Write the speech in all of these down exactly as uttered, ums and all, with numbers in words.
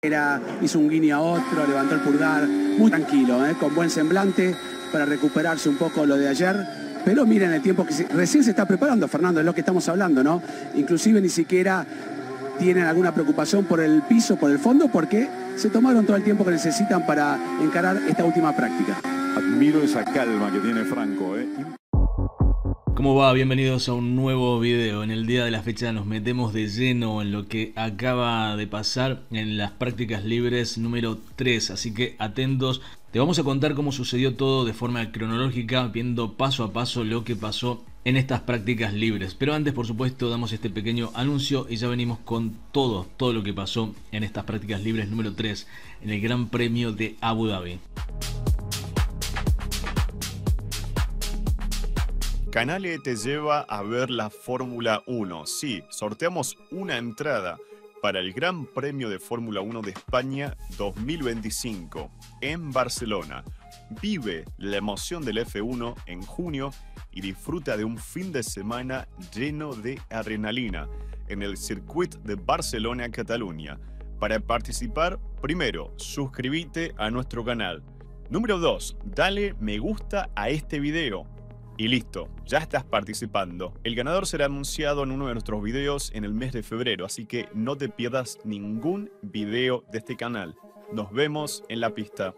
Era, hizo un guiño a otro, levantó el pulgar, muy tranquilo, ¿eh? Con buen semblante para recuperarse un poco lo de ayer. Pero miren el tiempo que se, recién se está preparando, Fernando, es lo que estamos hablando, ¿no? Inclusive ni siquiera tienen alguna preocupación por el piso, por el fondo, porque se tomaron todo el tiempo que necesitan para encarar esta última práctica. Admiro esa calma que tiene Franco, ¿eh? ¿Cómo va? Bienvenidos a un nuevo video. En el día de la fecha nos metemos de lleno en lo que acaba de pasar en las prácticas libres número tres, así que atentos. Te vamos a contar cómo sucedió todo de forma cronológica, viendo paso a paso lo que pasó en estas prácticas libres. Pero antes, por supuesto, damos este pequeño anuncio y ya venimos con todo, todo lo que pasó en estas prácticas libres número tres en el Gran Premio de Abu Dhabi. Canale te lleva a ver la Fórmula uno. Sí, sorteamos una entrada para el Gran Premio de Fórmula uno de España dos mil veinticinco en Barcelona. Vive la emoción del F uno en junio y disfruta de un fin de semana lleno de adrenalina en el Circuit de Barcelona-Cataluña. Para participar, primero, suscríbete a nuestro canal. Número dos, dale me gusta a este video. Y listo, ya estás participando. El ganador será anunciado en uno de nuestros videos en el mes de febrero, así que no te pierdas ningún video de este canal. Nos vemos en la pista.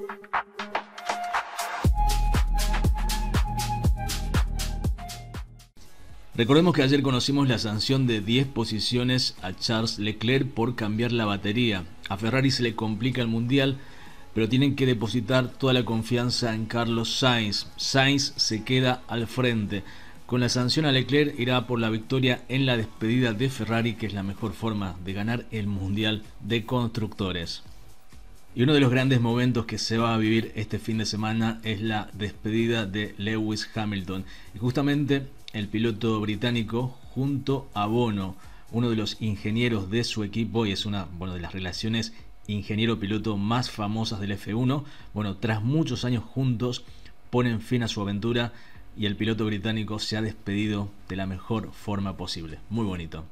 Recordemos que ayer conocimos la sanción de diez posiciones a Charles Leclerc por cambiar la batería. A Ferrari se le complica el mundial, pero tienen que depositar toda la confianza en Carlos Sainz. Sainz se queda al frente. Con la sanción a Leclerc irá por la victoria en la despedida de Ferrari, que es la mejor forma de ganar el Mundial de Constructores. Y uno de los grandes momentos que se va a vivir este fin de semana es la despedida de Lewis Hamilton. Y justamente el piloto británico junto a Bono, uno de los ingenieros de su equipo, y es una bueno, de las relaciones ingeniero-piloto más famosas del F uno. Bueno, tras muchos años juntos, ponen fin a su aventura y el piloto británico se ha despedido de la mejor forma posible. Muy bonito.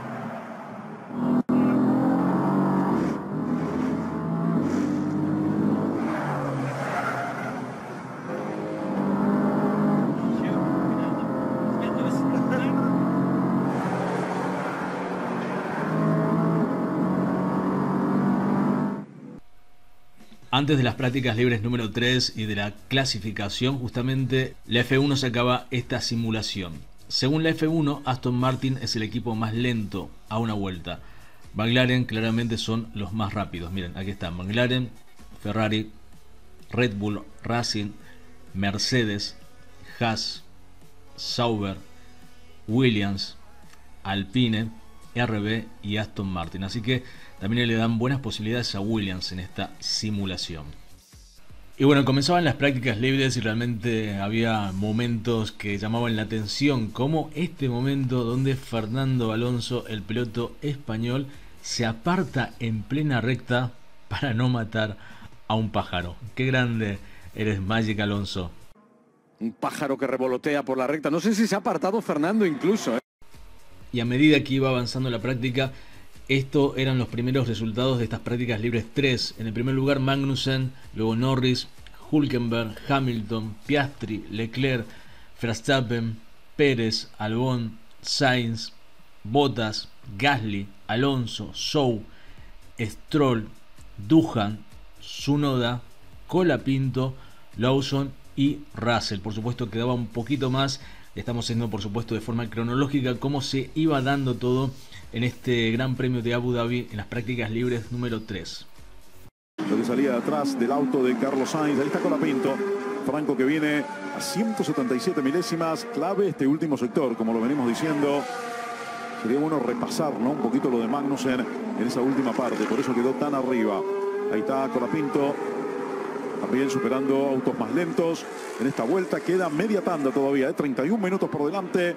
Antes de las prácticas libres número tres y de la clasificación, justamente la F uno sacaba esta simulación. Según la F uno, Aston Martin es el equipo más lento a una vuelta. McLaren claramente son los más rápidos. Miren, aquí están McLaren, Ferrari, Red Bull Racing, Mercedes, Haas, Sauber, Williams, Alpine, R B y Aston Martin. Así que también le dan buenas posibilidades a Williams en esta simulación. Y bueno, comenzaban las prácticas libres y realmente había momentos que llamaban la atención, como este momento donde Fernando Alonso, el piloto español, se aparta en plena recta para no matar a un pájaro. Qué grande eres, Magic Alonso. Un pájaro que revolotea por la recta. No sé si se ha apartado Fernando incluso, ¿eh? Y a medida que iba avanzando la práctica, estos eran los primeros resultados de estas prácticas libres tres. En el primer lugar Magnussen, luego Norris, Hülkenberg, Hamilton, Piastri, Leclerc, Verstappen, Pérez, Albon, Sainz, Bottas, Gasly, Alonso, Zhou, Stroll, Doohan, Tsunoda, Colapinto, Lawson y Russell. Por supuesto quedaba un poquito más. Estamos haciendo por supuesto de forma cronológica cómo se iba dando todo en este Gran Premio de Abu Dhabi en las prácticas libres número tres. Lo que salía de atrás del auto de Carlos Sainz, ahí está Colapinto. Franco que viene a ciento setenta y siete milésimas, clave este último sector, como lo venimos diciendo. Sería bueno repasar, ¿no? Un poquito lo de Magnussen en esa última parte, por eso quedó tan arriba. Ahí está Colapinto, también superando autos más lentos. En esta vuelta queda media tanda todavía, ¿eh? treinta y un minutos por delante.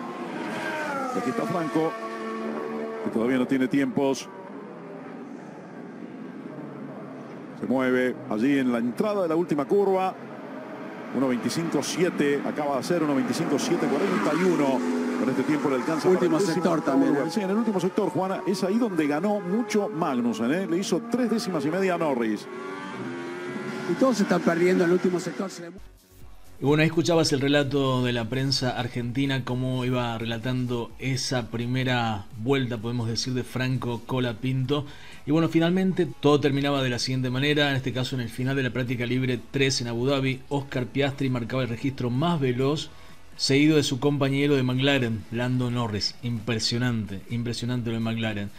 Y aquí está Franco, que todavía no tiene tiempos. Se mueve allí en la entrada de la última curva. uno veinticinco siete acaba de hacer, uno veinticinco siete cuarenta y uno. Con este tiempo le alcanza. Último para el sector décimo también, lugar. ¿eh? Sí, en el último sector, Juana, es ahí donde ganó mucho Magnussen, ¿eh? Le hizo tres décimas y media a Norris. Y todos se están perdiendo en el último sector. Se le... Y bueno, ahí escuchabas el relato de la prensa argentina, cómo iba relatando esa primera vuelta, podemos decir, de Franco Colapinto. Y bueno, finalmente todo terminaba de la siguiente manera, en este caso en el final de la práctica libre tres en Abu Dhabi, Oscar Piastri marcaba el registro más veloz, seguido de su compañero de McLaren, Lando Norris. Impresionante, impresionante lo de McLaren.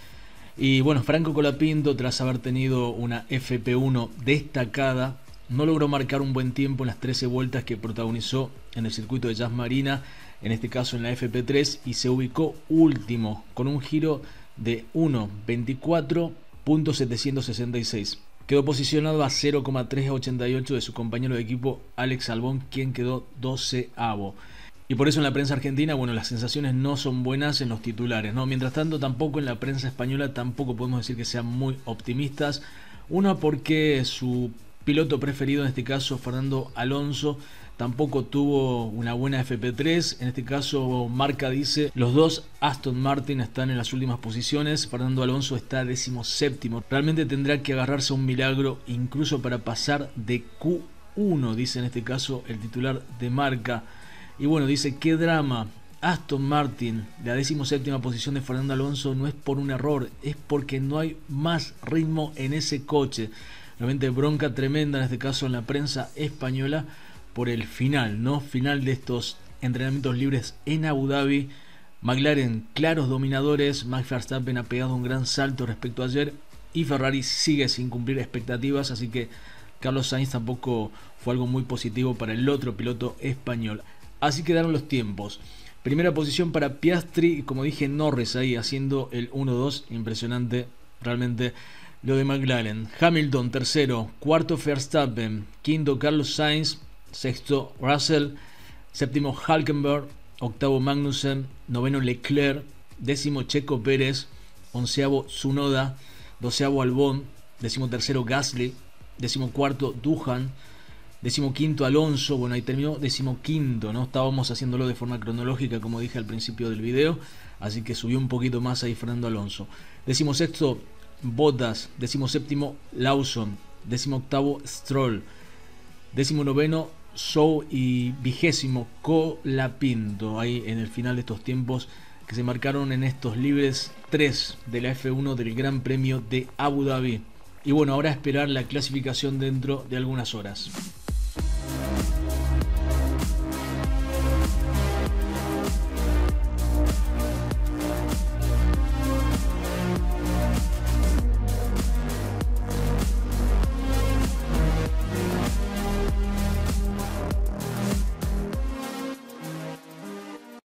Y bueno, Franco Colapinto, tras haber tenido una F P uno destacada, no logró marcar un buen tiempo en las trece vueltas que protagonizó en el circuito de Yas Marina, en este caso en la F P tres, y se ubicó último con un giro de uno veinticuatro punto setecientos sesenta y seis. Quedó posicionado a cero coma trescientos ochenta y ocho de su compañero de equipo Alex Albon, quien quedó doceavo. Y por eso en la prensa argentina, bueno, las sensaciones no son buenas en los titulares, ¿no? Mientras tanto, tampoco en la prensa española tampoco podemos decir que sean muy optimistas. Una, porque su piloto preferido, en este caso Fernando Alonso, tampoco tuvo una buena F P tres. En este caso, Marca dice, los dos Aston Martin están en las últimas posiciones, Fernando Alonso está decimoséptimo. Realmente tendrá que agarrarse a un milagro incluso para pasar de Q uno, dice en este caso el titular de Marca. Y bueno, dice, qué drama, Aston Martin, la decimoséptima posición de Fernando Alonso no es por un error, es porque no hay más ritmo en ese coche. Realmente bronca tremenda en este caso en la prensa española por el final, ¿no? Final de estos entrenamientos libres en Abu Dhabi. McLaren, claros dominadores, Max Verstappen ha pegado un gran salto respecto a ayer y Ferrari sigue sin cumplir expectativas, así que Carlos Sainz tampoco fue algo muy positivo para el otro piloto español. Así quedaron los tiempos. Primera posición para Piastri y, como dije, Norris ahí haciendo el uno dos, impresionante realmente lo de McLaren. Hamilton tercero, cuarto Verstappen, quinto Carlos Sainz, sexto Russell, séptimo Hülkenberg, octavo Magnussen, noveno Leclerc, décimo Checo Pérez, onceavo Tsunoda, doceavo Albon, décimo tercero Gasly, décimo cuarto Doohan, décimo quinto Alonso. Bueno, ahí terminó décimo quinto, ¿no? Estábamos haciéndolo de forma cronológica, como dije al principio del video, así que subió un poquito más ahí Fernando Alonso. Décimo sexto Bottas, décimo séptimo Lawson, décimo octavo Stroll, décimo noveno Zhou y vigésimo Colapinto, ahí en el final de estos tiempos que se marcaron en estos libres tres de la F uno del Gran Premio de Abu Dhabi. Y bueno, ahora esperar la clasificación dentro de algunas horas.